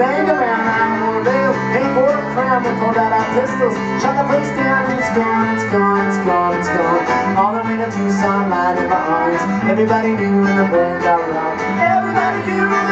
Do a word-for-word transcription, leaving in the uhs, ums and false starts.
bang around our rail. Hey, for a crown, we pulled out our pistols, shot the place down, and it's gone, it's gone, it's gone, it's gone. All the way to Tucson, light in my arms. Everybody knew the Bentall rock. Everybody knew the